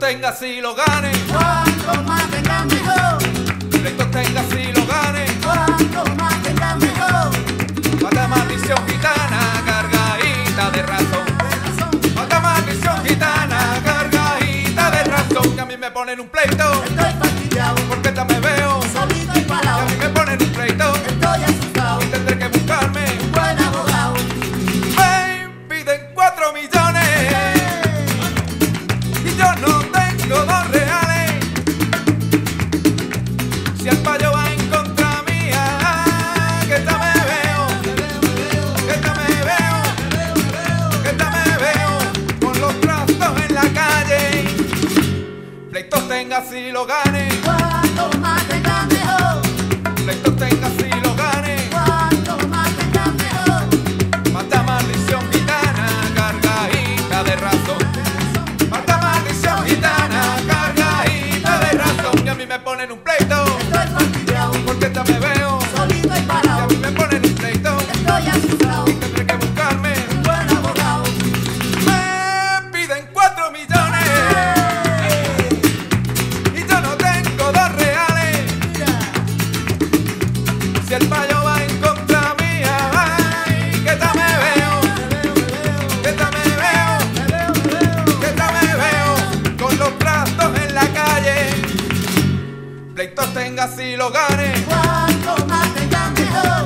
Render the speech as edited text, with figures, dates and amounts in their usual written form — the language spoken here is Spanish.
tengas y lo gane. Cuanto más tenga mejor. Pleitos tengas y lo gane. Cuanto más tenga mejor. Mata maldición gitana, cargadita de razón. Mata maldición gitana, cargadita de razón. Que a mí me ponen un pleito, Estoy fastidiado, porque esta me veo. solito y Que parado. a mí me ponen un pleito, Estoy asustado, y tendré que buscarme. un buen abogado. Me piden 4 millones y yo no tengo 2 reales. Si el payo va en contra mía, que esta me veo, que esta me veo, que esta me veo con los trastos en la calle. Pleitos tenga si lo gane, Cuanto más tenga mejor. pleitos tenga si lo gane. Cuanto más tenga mejor. Mata maldición gitana, cargadita de razón. Mata maldición gitana, cargadita de razón. Y a mí me ponen un pleito, Estoy fastidiado, porque esta me veo. solito y Y a parado. mí me ponen un pleito, Estoy asustado, y tendré que buscarme. un buen abogado. Me piden 4 millones y yo no tengo 2 reales. Mira, Si el payo va en contra mía, ay, que esta me veo, que esta me veo, que esta me veo con los trastos en la calle. Pleitos tenga si lo gane. cuanto más tenga mejor.